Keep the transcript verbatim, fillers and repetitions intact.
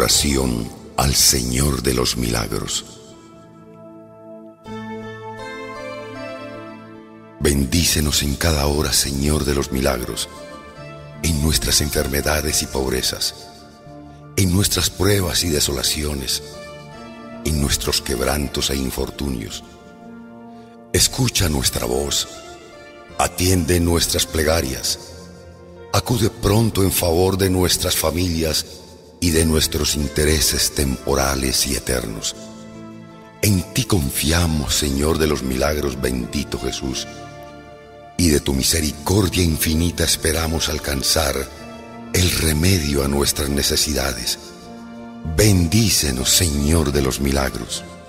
Oración al Señor de los Milagros. Bendícenos en cada hora, Señor de los milagros, en nuestras enfermedades y pobrezas, en nuestras pruebas y desolaciones, en nuestros quebrantos e infortunios. Escucha nuestra voz, atiende nuestras plegarias, acude pronto en favor de nuestras familias y de nuestros intereses temporales y eternos. En ti confiamos, Señor de los milagros, bendito Jesús, y de tu misericordia infinita esperamos alcanzar el remedio a nuestras necesidades. Bendícenos, Señor de los milagros.